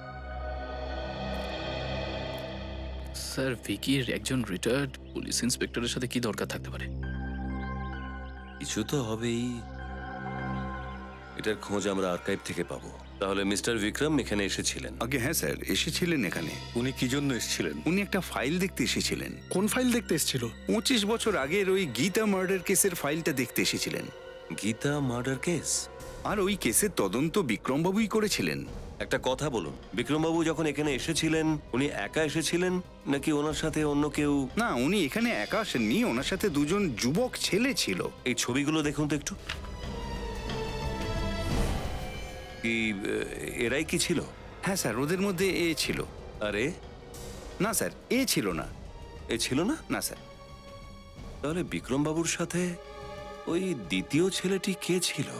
Sir, ভিকির একজন রিটায়ার্ড পুলিশ ইন্সপেক্টরের সাথে কি দরকার থাকতে পারে? কিছু তো হবেই। এটার খোঁজ আমরা আর্কাইভ থেকে পাবো। তাহলে মিস্টার বিক্রম এখানে এসেছিলেন? আগে হ্যাঁ স্যার, এসেছিলেন এখানে। উনি কি জন্য এসেছিলেন? উনি একটা ফাইল দেখতে এসেছিলেন। কোন ফাইল দেখতে এসেছিল? 25 বছর আগের ওই গীতা মার্ডার কেসের ফাইলটা দেখতে এসেছিলেন। Gita murder case? আর ওই কেসের তদন্ত বিক্রমবাবুই করেছিলেন। একটা কথা বলুন, বিক্রমবাবু যখন এখানে এসেছিলেন উনি একা এসেছিলেন নাকি ওনার সাথে অন্য কেউ? না, উনি এখানে একা আসেননি, ওনার সাথে দুজন যুবক ছেলে ছিল। এই ছবিগুলো দেখুন তো একটু। কি এরাই কি ছিল? হ্যাঁ স্যার, ওদের মধ্যে এ ছিল। আরে না স্যার, এ ছিল না। এ ছিল না? না স্যার। তাহলে বিক্রমবাবুর সাথে ওই দ্বিতীয় ছেলেটি কে ছিল?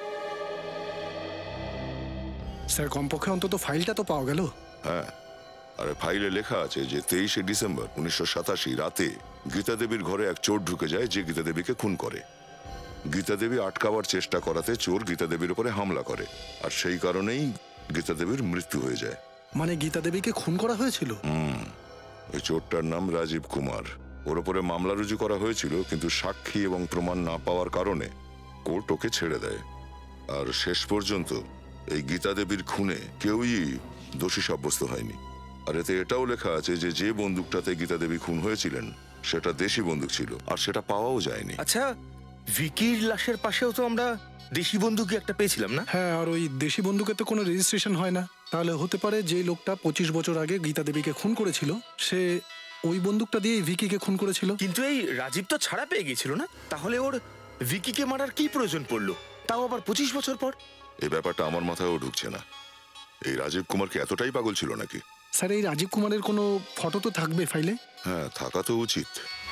স্যার, কমপক্ষে অন্তত ফাইলটা তো পাওয়া গেল। হ্যাঁ, আরে ফাইলে লেখা আছে যে 23শে ডিসেম্বর 1987 রাতে গীতা দেবীর ঘরে এক চোর ঢুকে যায় যে গীতা দেবীকে খুন করে। গীতা দেবী আটকাবার চেষ্টা করাতে চোর গীতা দেবীর উপরে হামলা করে, আর সেই কারণেই গীতা দেবীর মৃত্যু হয়ে যায়। মানে গীতা দেবীকে খুন করা হয়েছিল? ওই চোরটার নাম রাজীব কুমার। ওর উপরে মামলা রুজু করা হয়েছিল, কিন্তু সাক্ষী এবং প্রমাণ না পাওয়ার কারণে কোর্ট ওকে ছেড়ে দেয়। আর শেষ পর্যন্ত এই গীতা দেবীর খুনে কেউই দোষী সাব্যস্ত হয়নি। আর এতে এটাও লেখা আছে যে যে বন্দুকটাতে গীতা দেবী খুন হয়েছিলেন সেটা দেশি বন্দুক ছিল, আর সেটা পাওয়াও যায়নি। আচ্ছা, ভিকির লাশের পাশেও তো আমরা দেশি বন্দুকি একটা পেয়েছিলাম না? হ্যাঁ, আর ওই দেশি বন্দুকের তো কোনো রেজিস্ট্রেশন হয় না। তাহলে হতে পারে যে লোকটা 25 বছর আগে গীতা দেবীকে খুন করেছিল সে ওই বন্দুকটা দিয়ে ভিকিকে খুন করেছিল। কিন্তু এই রাজীব তো ছাড়া পেয়ে গেছিল না, তাহলে ওর ভিকিকে মারার কি প্রয়োজন পড়লো, তাও আবার 25 বছর পর? এই ব্যাপারটা আমার মাথায়ও ঢুকছে না। এই রাজীব কুমার কি এতটাই পাগল ছিল নাকি? স্যার, এই রাজীব কুমারের কোনো ফটো তো থাকবে ফাইলে? হ্যাঁ, থাকা তো উচিত।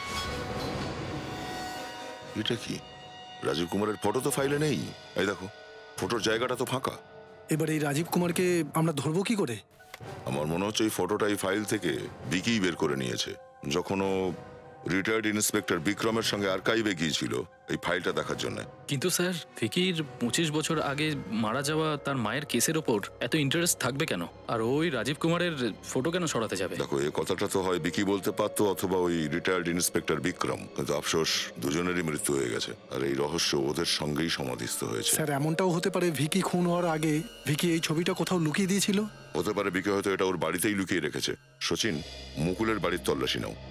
এটা কি? রাজীব কুমারের ফটো তো ফাইলে নেই। এই দেখো, ফটোর জায়গাটা তো ফাঁকা। এবার এই রাজীব কুমারকে আমরা ধরবো কি করে? আমার মনে হচ্ছে এই ফটোটা এই ফাইল থেকে বিকি বের করে নিয়েছে যখন ও রিটায়ার্ড ইন্সপেক্টর বিক্রমের সঙ্গে আর্কাইভে গিয়েছিল এই ফাইলটা দেখার জন্য। কিন্তু স্যার, ভিকির 25 বছর আগে মারা যাওয়া তার মায়ের কেসের ওপর এত ইন্টারেস্ট থাকবে কেন? আর ওই রাজীব কুমারের ফটো কেন সরাতে যাবে? দেখো, এই কথাটা তো হয় বিকি বলতে পারতো অথবা ওই রিটায়ার্ড ইন্সপেক্টর বিক্রম, কিন্তু আফসোস দুজনেরই মৃত্যু হয়ে গেছে আর এই রহস্য ওদের সঙ্গেই সমাধিস্থ হয়েছে। স্যার, এমনটাও হতে পারে ভিকি খুন হওয়ার আগে ভিকি এই ছবিটা কোথাও লুকিয়ে দিয়েছিল। হতে পারে বিকি হয়তো এটা ওর বাড়িতেই লুকিয়ে রেখেছে। সচিন, মুকুলের বাড়ির তল্লাশি নাও।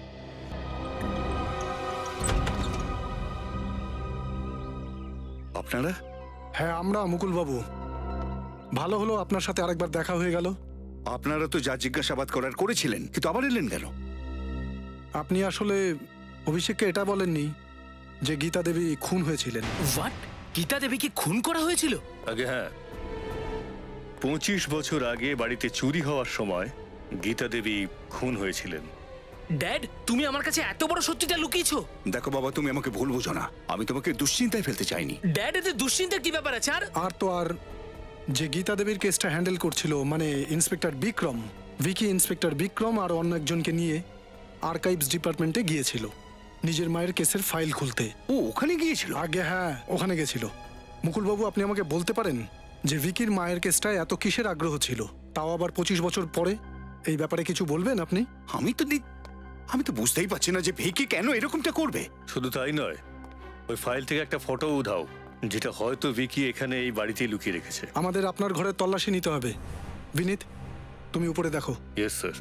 আপনারা? হ্যাঁ, আমরা মুকুল বাবু। ভালো হলো আপনার সাথে আরেকবার দেখা হয়ে গেল। আপনারা তো যা জিজ্ঞাসাবাদ করার করেছিলেন, কিন্তু আবার এলেন কেন? আপনি আসলে অভিষেককে এটা বলেননি যে গীতা দেবী খুন হয়েছিলেন। হোয়াট? গীতা দেবীকে খুন করা হয়েছিল? আগে হ্যাঁ, 25 বছর আগে বাড়িতে চুরি হওয়ার সময় গীতা দেবী খুন হয়েছিলেন। ড্যাড, তুমি আমার কাছে এত বড় সত্যিটা লুকিয়েছো? দেখো বাবা, তুমি আমাকে ভুল বোঝো না। আমি তোমাকে দুশ্চিন্তায় ফেলতে চাইনি। ড্যাড, এতে দুশ্চিন্তার কি ব্যাপার আছে? আর তো আর যে গীতা দেবীর কেসটা হ্যান্ডেল করছিল মানে ইন্সপেক্টর বিক্রম, ভিকি ইন্সপেক্টর বিক্রম আর অন্য একজনকে নিয়ে আর্কাইভস ডিপার্টমেন্টে গিয়েছিল নিজের মায়ের কেসের ফাইল খুলতে। ও ওখানে গিয়েছিল? আগে হ্যাঁ, ওখানে গেছিল। মুকুলবাবু, আপনি আমাকে বলতে পারেন যে ভিকির মায়ের কেসটায় এত কিসের আগ্রহ ছিল, তাও আবার 25 বছর পরে? এই ব্যাপারে কিছু বলবেন আপনি? আমি তো বুঝতেই পারছি না যে ভিকি কেন এরকমটা করবে। শুধু তাই নয়, ওই ফাইল থেকে একটা ফটো উধাও, যেটা হয়তো ভিকি এখানে এই বাড়িতেই লুকিয়ে রেখেছে। আমাদের আপনার ঘরে তল্লাশি নিতে হবে। বিনীত, তুমি উপরে দেখো। Yes sir.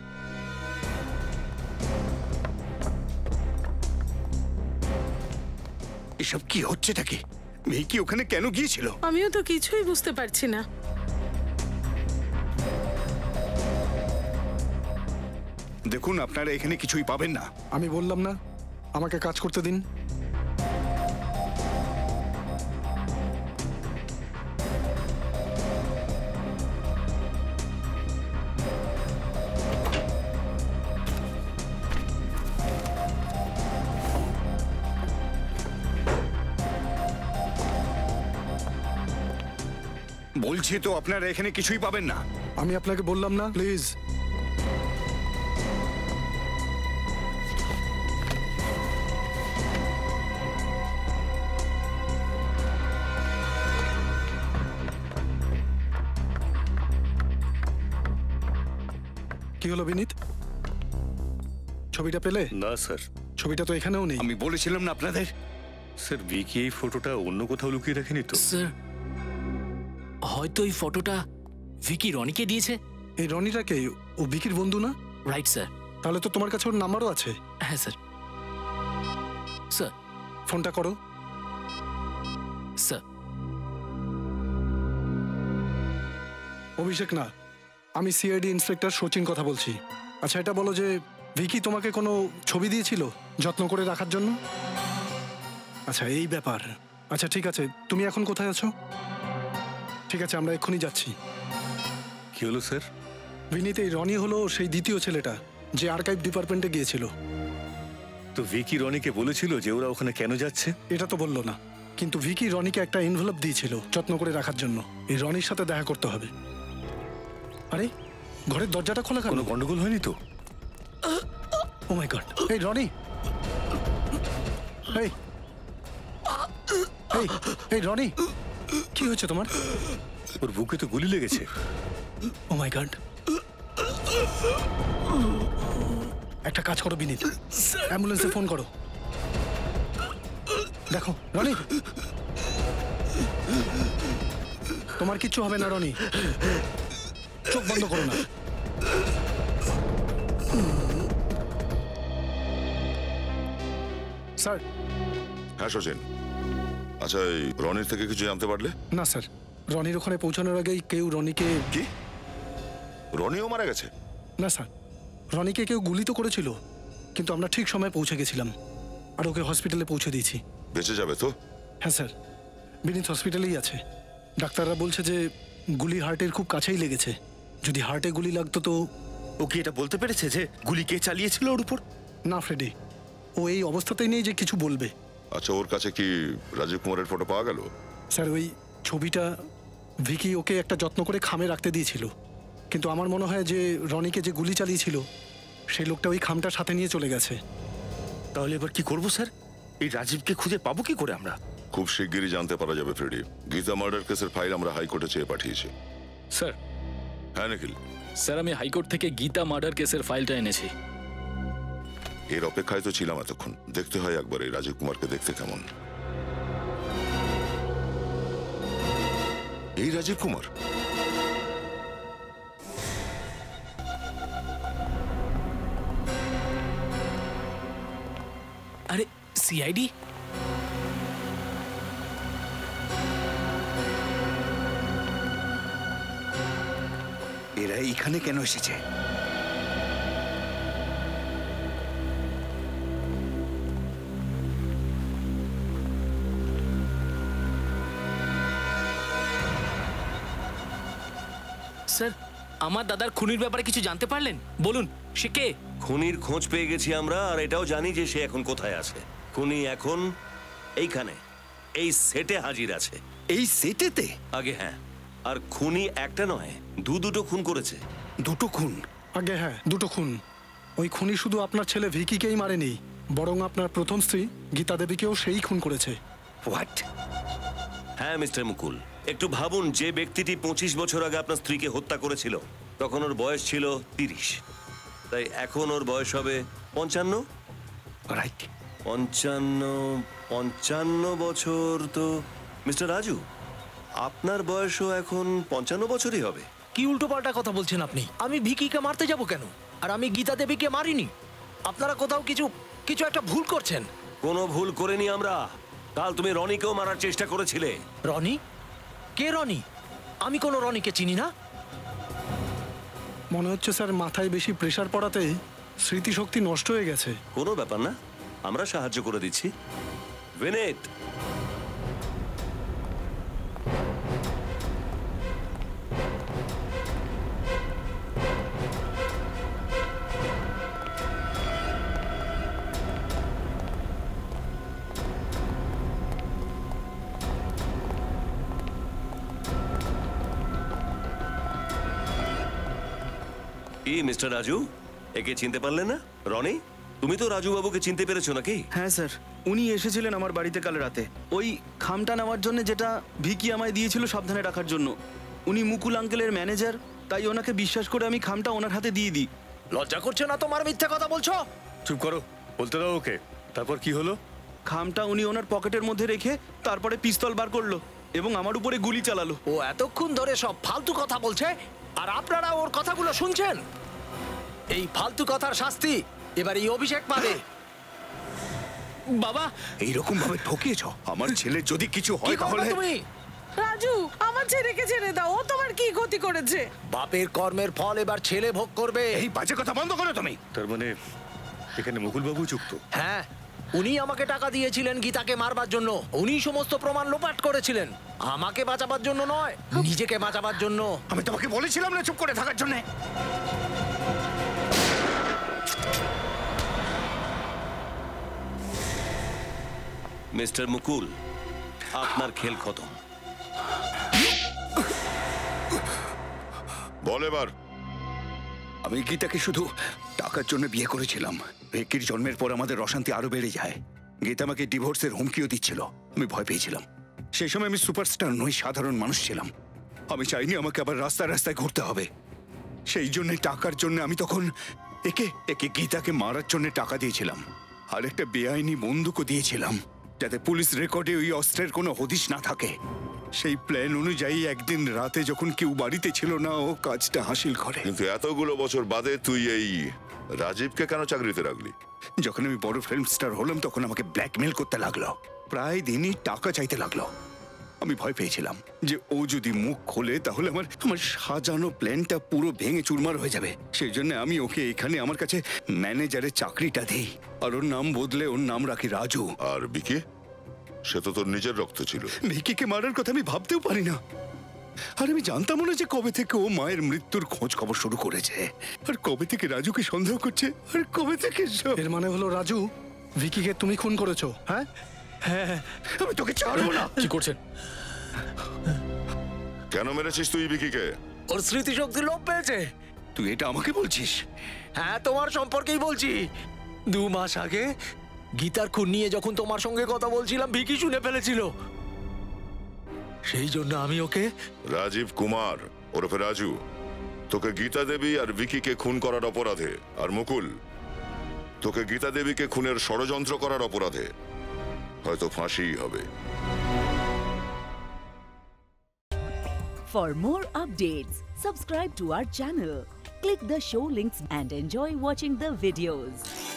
এসব কি হচ্ছেটা কি? ভিকি ওখানে কেন গিয়েছিল? আমিও তো কিছুই বুঝতে পারছি না। দেখুন, আপনারা এখানে কিছুই পাবেন না। আমি বললাম না, আমাকে কাজ করতে দিন। বলছি তো, আপনারা এখানে কিছুই পাবেন না। আমি আপনাকে বললাম না, প্লিজ। কি হলো বিনীত, ছবিটা পেলে? না স্যার। ছবিটা তো এখানেও নেই। আমি বলেছিলাম না আপনাদের। স্যার, ভিকি এই ফটোটা অন্য কোথাও লুকিয়ে রাখেনি তো? স্যার, হয়তো এই ফটোটা ভিকি রনিকে দিয়েছে। এই রনিটাকে? ও ভিকির বন্ধু না? Right sir. তাহলে তো তোমার কাছে ওর নাম্বারও আছে। হ্যাঁ স্যার। স্যার, ফোনটা করো। স্যার। অভিষেক না, আমি সিআইডি ইন্সপেক্টর সচিন কথা বলছি। আচ্ছা, এটা বলো যে ভিকি তোমাকে কোনো ছবি দিয়েছিল যত্ন করে রাখার জন্য? আচ্ছা, এই ব্যাপার। আচ্ছা ঠিক আছে, তুমি এখন কোথায় আছো? ঠিক আছে, আমরা এক্ষুনি যাচ্ছি। কি হলো স্যার? বিনীত, এই রনি হলো সেই দ্বিতীয় ছেলেটা যে আর্কাইভ ডিপার্টমেন্টে গিয়েছিল। তো ভিকি রনিকে বলেছিল যে ওরা ওখানে কেন যাচ্ছে? এটা তো বললো না, কিন্তু ভিকি রনিকে একটা এনভেলপ দিয়েছিল যত্ন করে রাখার জন্য। এই রনির সাথে দেখা করতে হবে। আরে, ঘরের দরজাটা খোলা কেন? কোনো গন্ডগোল হয়নি তো? Oh my god! এই রনি, এই এই এই রনি, কি হয়েছে তোমার? ওর বুকে তো গুলি লেগেছে। Oh my god! একটা কাজ করো বিনীত, অ্যাম্বুলেন্সে ফোন করো। দেখো রনি, তোমার কিচ্ছু হবে না রনি, চোখ বন্ধ করো না। স্যার। হ্যাঁ সচিন, আচ্ছা, এই রনির থেকে কিছু জানতে পারলে? না স্যার, রনির ওখানে পৌঁছানোর আগেই কেউ রনিকে... কি? রনিও মারা গেছে? না স্যার, রনিকে কেউ গুলি তো করেছিল, কিন্তু আমরা ঠিক সময়ে পৌঁছে গেছিলাম আর ওকে হসপিটালে পৌঁছে দিয়েছি। বেঁচে যাবে তো? হ্যাঁ স্যার, বিনীত হসপিটালেই আছে। ডাক্তাররা বলছে যে গুলি হার্টের খুব কাছেই লেগেছে। যদি হার্টে গুলি লাগতো তো... ও কি এটা বলতে পেরেছে যে গুলি কে চালিয়েছিল ওর উপর? না ফ্রেডি, ও এই অবস্থাতেই নেই যে কিছু বলবে। আচ্ছা, ওর কাছে কি রাজীব কুমারের ফটো পাওয়া গেল? স্যার, ওই ছবিটা ভিকি ওকে একটা যত্ন করে খামে রাখতে দিয়েছিল, কিন্তু আমার মনে হয় যে রনিকে যে গুলি চালিয়েছিল সেই লোকটা ওই খামটার সাথে নিয়ে চলে গেছে। তাহলে এবার কি করব স্যার? এই রাজীবকে খুঁজে পাবো কি করে আমরা? খুব শিগগিরই জানতে পারা যাবে ফ্রেডি। গীতা মার্ডার কেসের ফাইল আমরা হাইকোর্টে চেয়ে পাঠিয়েছি। স্যার। হ্যাঁ নিখিল? স্যার, আমি হাইকোর্ট থেকে গীতা মার্ডার কেসের ফাইলটা এনেছি। এর অপেক্ষায় তো ছিলাম এতক্ষণ। দেখতে হয় একবার এই রাজীব কুমারকে দেখতে কেমন। এই রাজীব কুমার? আরে সিআইডি? এরা এইখানে কেন এসেছে? স্যার, আমার দাদার খুনির ব্যাপারে কিছু জানতে পারলেন? বলুন, সে কে? খুনির খোঁজ পেয়ে গেছি আমরা, আর এটাও জানি যে সে এখন কোথায় আছে। খুনি এখন এইখানে, এই সেটে হাজির আছে। এই সেটেতে? আগে হ্যাঁ, আর খুনি একটা নয়, দুটো খুন করেছে। দুটো খুন? আগে হ্যাঁ, দুটো খুন। ওই খুনি শুধু আপনার ছেলে ভিকিকেই মারেনি, বরং আপনার প্রথম স্ত্রী গীতা দেবীকেও সেই খুন করেছে। হোয়াট? হ্যাঁ মিস্টার মুকুল, একটু ভাবুন, যে ব্যক্তিটি 25 বছর আগে আপনার স্ত্রীকে হত্যা করেছিল তখন ওর বয়স ছিল 30, তাই এখন ওর বয়স হবে 55। রাইট। 55 বছর তো মিস্টার রাজু, আপনার বয়সও এখন 55 বছরই হবে। কি উল্টোপাল্টা কথা বলছেন আপনি? আমি ভিকিকে মারতে যাব কেন? আর আমি গীতা দেবীকে মারিনি। আপনারা কোথাও কিছু একটা ভুল করছেন। কোনো ভুল করিনি আমরা। কাল তুমি রনিকেও মারার চেষ্টা করেছিলে। রনি? কে রনি? আমি কোনো রনিকে চিনি না। মনে হচ্ছে স্যার মাথায় বেশি প্রেসার পড়াতে স্মৃতিশক্তি নষ্ট হয়ে গেছে। কোনো ব্যাপার না, আমরা সাহায্য করে দিচ্ছি। ভিনিত, কি মিস্টার রাজু, একে চিনতে পারলেন না? রনি, তুমি তো রাজু বাবুকে চিনতে পেরেছো নাকি? হ্যাঁ স্যার, উনি এসেছিলেন আমার বাড়িতে কাল রাতে ওই খামটা নেওয়ার জন্য, যেটা ভিকি আমায় দিয়েছিল সাবধানে রাখার জন্য। উনি মুকুল আঙ্কেলের ম্যানেজার, তাই ওনাকে বিশ্বাস করে আমি খামটা ওনার হাতে দিয়ে দিই। লজ্জা করছে না তোমার মিথ্যা কথা বলছো? চুপ করো, বলতে দাও ওকে। তারপর কি হলো? খামটা উনি ওনার পকেটের মধ্যে রেখে তারপরে পিস্তল বার করলো এবং আমার উপরে গুলি চালালো। ও এতক্ষণ ধরে সব ফালতু কথা বলছে আর আপনারা ওর কথাগুলো শুনছেন। এই ফালতু কথার শাস্তি এবার এই অভিষেক পাবে। বাবা, এইরকম ভাবে ঠকিয়েছ আমার ছেলে, যদি কিছু হয় তাহলে... তুমি রাজু, আমার ছেলেকে ছেড়ে দাও, ও তোমার কি ক্ষতি করেছে? বাপের কর্মের ফল এবার ছেলে ভোগ করবে। এই বাজে কথা বন্ধ করো তুমি। তার মানে এখানে মুকুল বাবু যুক্ত? হ্যাঁ, উনি আমাকে টাকা দিয়েছিলেন গীতাকে মারবার জন্য। উনি সমস্ত প্রমাণ লোপাট করেছিলেন, আমাকে বাঁচাবার জন্য নয়, নিজেকে বাঁচাবার জন্য। আমি তোমাকে বলেছিলাম না চুপ করে থাকার জন্য। মিস্টার মুকুল, আপনার খেল খতম। বল এবার। আমি গীতাকে শুধু টাকার জন্য বিয়ে করেছিলাম। ভিকির জন্মের পর আমাদের অশান্তি আরো বেড়ে যায়। গীতা আমাকে ডিভোর্সের হুমকিও দিচ্ছিল, আমি ভয় পেয়েছিলাম। সেই সময় আমি সুপারস্টার নই, সাধারণ মানুষ ছিলাম। আমি চাইনি আমাকে আবার রাস্তায় রাস্তায় ঘুরতে হবে। সেই জন্য টাকার জন্য আমি তখন একে গীতাকে মারার জন্য টাকা দিয়েছিলাম, আর একটা বেআইনি বন্দুকও দিয়েছিলাম, যাতে পুলিশ রেকর্ডে ওই অস্ত্রের কোনো হদিশ না থাকে। সেই প্ল্যান অনুযায়ী একদিন রাতে যখন কেউ বাড়িতে ছিল না, ও কাজটা হাসিল করে। কিন্তু এতগুলো বছর বাদে তুই এই রাজীবকে কেন চাকরিতে রাখলি? যখন আমি বড় ফিল্ম স্টার হলাম তখন আমাকে ব্ল্যাকমেল করতে লাগলো। প্রায় দিনই টাকা চাইতে লাগলো। আমি ভয় পেয়েছিলাম যে ও যদি মুখ খোলে তাহলে আমার সাজানো প্ল্যানটা পুরো ভেঙে চুরমার হয়ে যাবে। সেই জন্য আমি ওকে এখানে আমার কাছে ম্যানেজারের চাকরিটা দিই, আর ওর নাম বদলে ওর নাম রাখি রাজু। আর বিকি, সে তো তোর নিজের রক্ত ছিল। ভিকিকে মারার কথা আমি ভাবতেও পারি না। আর আমি জানতাম না যে কবে থেকে ও মায়ের মৃত্যুর খোঁজ খবর শুরু করেছে, আর কবে থেকে রাজুকে সন্দেহ করছে, আর কবে থেকে এর মানে হলো রাজু, ভিকিকে তুমি খুন করেছো? হ্যাঁ হ্যাঁ, আমি তোকে ছাড়বো না। কি করছেন? কেন মেরেছিস তুই বিকিকে? ওর স্মৃতিশক্তি লোপ পেয়েছে। তুই এটা আমাকে বলছিস? হ্যাঁ, তোমার সম্পর্কেই বলছি। 2 মাস আগে গীতার খুন নিয়ে যখন তোমার সঙ্গে কথা বলছিলাম, ভিকি শুনে ফেলেছিল। সেই জন্য আমি ওকে রাজীব কুমার ওরফে রাজু, তোকে গীতা দেবী আর ভিকিকে খুন করার অপরাধে, আর মুকুল তোকে গীতা দেবীকে খুনের ষড়যন্ত্র করার অপরাধে হয়তো ফাঁসিই হবে। For more updates, subscribe to our channel, click the show links and enjoy watching the videos.